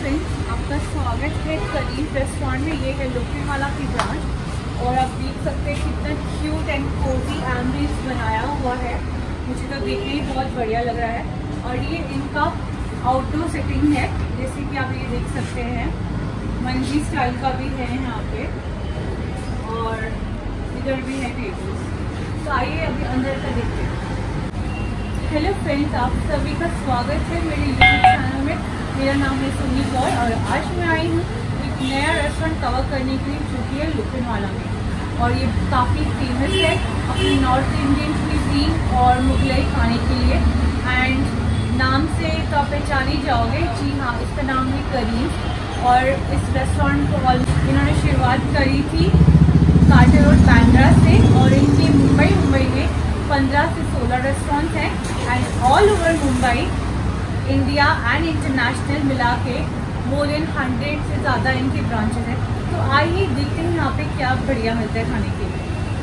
Friends, आपका स्वागत है करीम रेस्टोरेंट में। ये है लोखंडवाला की ब्रांच और आप देख सकते हैं कितना क्यूट एंड कोजी एम्बियंस बनाया हुआ है। मुझे तो देखने ही बहुत बढ़िया लग रहा है। और ये इनका आउटडोर सेटिंग है, जैसे कि आप ये देख सकते हैं। मंजी स्टाइल का भी है यहाँ पे और इधर भी है टेबल्स। तो आइए अभी अंदर का देखते हैं। हेलो फ्रेंड्स, आप सभी का स्वागत है मेरे यूट्यूब चैनल में। मेरा नाम है सुनी जॉय और आज मैं आई हूँ एक नया रेस्टोरेंट कवर करने के लिए, जो कि है लोखंडवाला में। और ये काफ़ी फेमस है अपनी नॉर्थ इंडियन क्यूजीन और मुगलई खाने के लिए। एंड नाम से तो आप पहचान ही जाओगे। जी हाँ, इसका नाम है करीम। और इस रेस्टोरेंट को इन्होंने शुरुआत करी थी कार्टर रोड बांद्रा से, और इनके मुंबई में 15 से 16 रेस्टोरेंट्स हैं and all over Mumbai, India and international मिला के मोर देन 100 से ज़्यादा इनके ब्रांचेस हैं। तो आइए देखते हैं यहाँ पे क्या बढ़िया मिलता है खाने के लिए।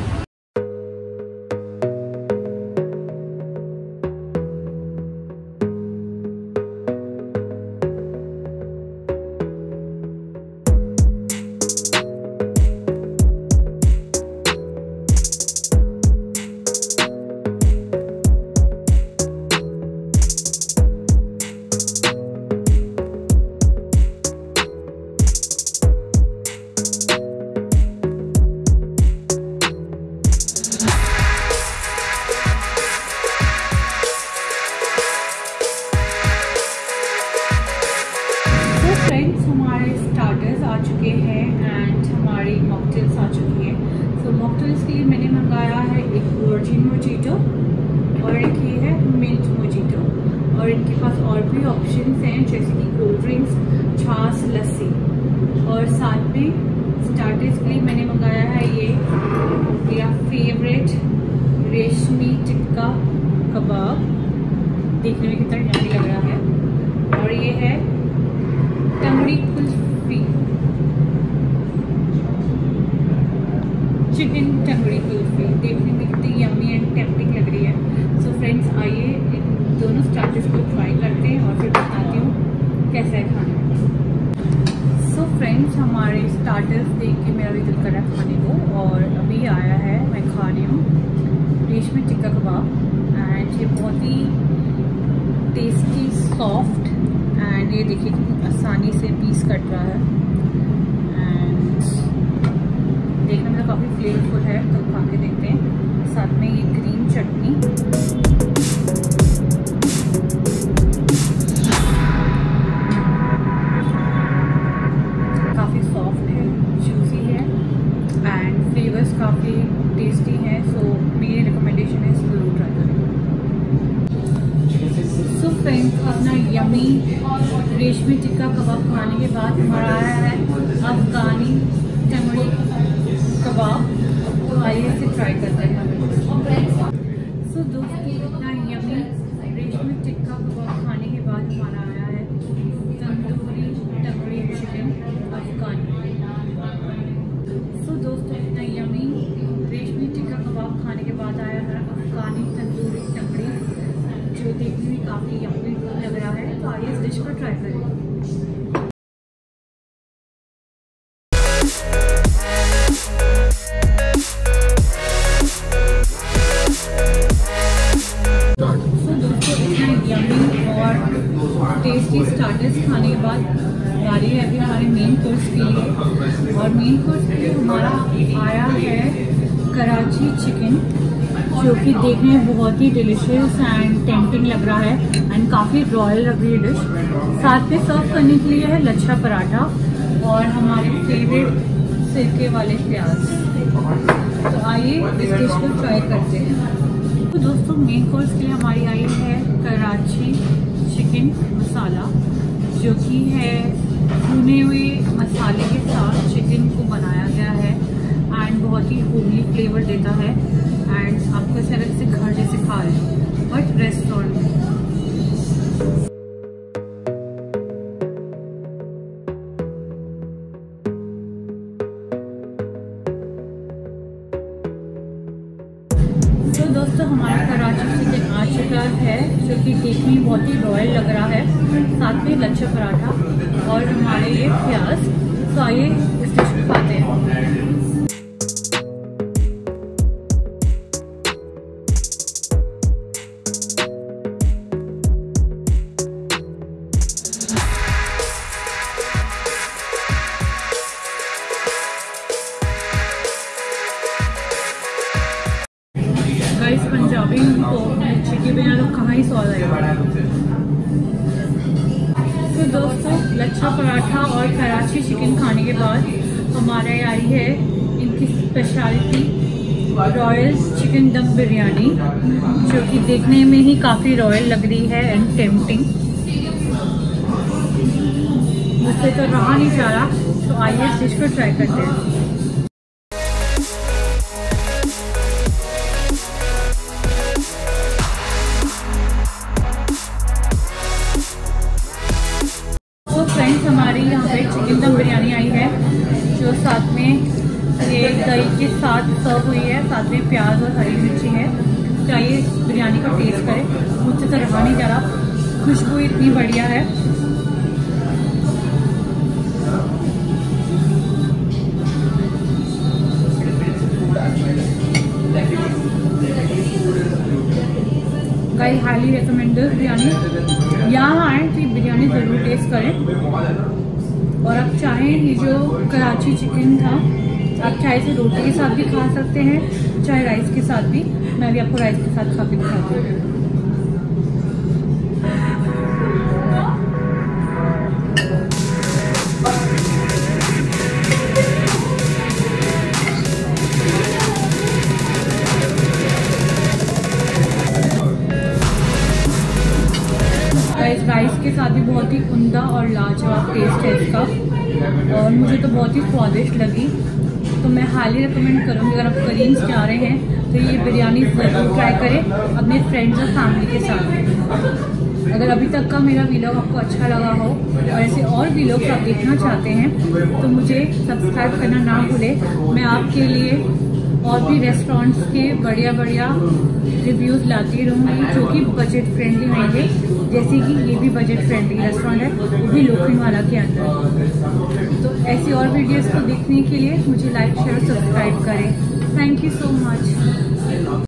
फ्रेंड्स, हमारे स्टार्टर्स आ चुके हैं एंड हमारी मॉकटेल्स आ चुकी हैं। सो मॉकटेल्स के लिए मैंने मंगाया है एक वर्जिन मोजिटो और एक ये है मिंट मोजिटो। और इनके पास और भी ऑप्शंस हैं, जैसे कि कोल्ड ड्रिंक्स, छाछ, लस्सी। और साथ में स्टार्टर्स के लिए मैंने मंगाया है ये मेरा फेवरेट रेशमी टिक्का कबाब। देखने में कितना यम्मी लग रहा है। और ये है टंगड़ी कुल्फी, चिकन टंगड़ी कुल्फी। देखने में कितनी यम्मी एंड टेम्पटिंग लग रही है। सो फ्रेंड्स, आइए इन दोनों स्टार्टर्स को ट्राई करते हैं और फिर बताती हूँ कैसा है खाना। सो फ्रेंड्स, हमारे स्टार्टर्स देख के मेरा भी दिल कर रहा है खाने को। और अभी आया है, मैं खा रही हूँ रेशमी टिक्का कबाब। एंड ये बहुत ही टेस्टी, सॉफ्ट एंड ये देखिए कितनी आसानी से पीस कट रहा है। एंड देखने में काफ़ी फ्लेवरफुल है, तो खा के देखते हैं। साथ में ये ग्रीन चटनी, काफ़ी सॉफ्ट है, जूसी है एंड फ्लेवर्स काफ़ी टेस्टी हैं। सो मेरी रिकमेंडेशन है, इसको जरूर ट्राई करें। सो फ्रेंड्स, अपना यमी रेशमी टिक्का कबाब खाने के बाद हमारा आया है अफगानी टंगड़ी कबाब। तो आइए इसे ट्राई करते हैं। सो दोस्तों, इतना यमी रेशमी टिक्का कबाब खाने के बाद हमारा आया है तंदूरी टंगड़ी चिकन अफगानी। सो दोस्तों, इतना यमी रेशमी टिक्का कबाब खाने के बाद आया है अफगानी तंदूरी टंगड़ी, जो देखने में काफ़ी यम्मी लग रहा है। तो आइए इस डिश को ट्राई करें। तो दोस्तों, इतना यम्मी और टेस्टी स्टार्टर्स खाने के बाद बारी है अभी हमारे मेन कोर्स के लिए। और मेन कोर्स के लिए हमारा आया है कराची चिकन, जो कि देखने में बहुत ही डिलिशियस एंड टेम्पटिंग लग रहा है एंड काफ़ी रॉयल लग रही है डिश। साथ में सर्व करने के लिए है लच्छा पराठा और हमारे फेवरेट सिरके वाले प्याज। तो आइए इस डिश को ट्राई करते हैं। तो दोस्तों, मेन कोर्स के लिए हमारी आई है कराची चिकन मसाला, जो कि है भुने हुए मसाले के साथ चिकन को बनाया गया है एंड बहुत ही होमली फ्लेवर देता है। एंड आपको ऐसा लगे जैसे घर जैसे खा रहे हैं बट रेस्टोरेंट में। तो दोस्तों, हमारा कराची चिकन आ चुका है, जो कि देखने में बहुत ही रॉयल लग रहा है। साथ में लच्छा पराठा और हमारे ये प्याज। तो आइए इस डिश को खाते हैं। गाइस, पंजाबी मिर्ची के बिना तो कहाँ ही स्वाद आएगा। तो दोस्तों, लच्छा पराठा और कराची चिकन खाने के बाद हमारे आई है इनकी स्पेशलिटी रॉयल चिकन दम बिरयानी, जो कि देखने में ही काफ़ी रॉयल लग रही है एंड टेम्पटिंग। मुझसे तो रहा नहीं जा रहा, तो आइए इस डिश को ट्राई करते हैं। तो फ्रेंड्स, हमारी यहाँ पे चिकन दम बिरयानी आई है, जो साथ में ये दही के साथ सर्व हुई है, साथ में प्याज और हरी मिर्ची है। चाहिए इस बिरयानी का टेस्ट करें, मुझसे तो रहा नहीं जा रहा, खुशबू इतनी बढ़िया है। Guys, highly recommended biryani. यहाँ आए तो बिरयानी ज़रूर टेस्ट करें। और आप चाहें ये जो कराची चिकन था, आप चाहे इसे रोटी के साथ भी खा सकते हैं, चाहे राइस के साथ भी। मैं भी आपको राइस के साथ खा के दिखाती हूँ। राइस के साथ भी बहुत ही उम्दा और लाजवाब टेस्ट है इसका, और मुझे तो बहुत ही स्वादिष्ट लगी। तो मैं हाईली रिकमेंड करूँगी, अगर आप करीम्स जा रहे हैं तो ये बिरयानी ज़रूर ट्राई करें अपने फ्रेंड्स और फैमिली के साथ। अगर अभी तक का मेरा वीलॉग आपको अच्छा लगा हो और ऐसे और वीलॉग्स आप देखना चाहते हैं तो मुझे सब्सक्राइब करना ना भूलें। मैं आपके लिए और भी रेस्टोरेंट्स के बढ़िया बढ़िया रिव्यूज़ लाती रहूँगी, जो कि बजट फ्रेंडली होंगे। जैसे कि ये भी बजट फ्रेंडली रेस्टोरेंट है, वो भी लोखंडवाला के अंदर। तो ऐसी और वीडियोस को देखने के लिए मुझे लाइक शेयर सब्सक्राइब करें। Thank you so much.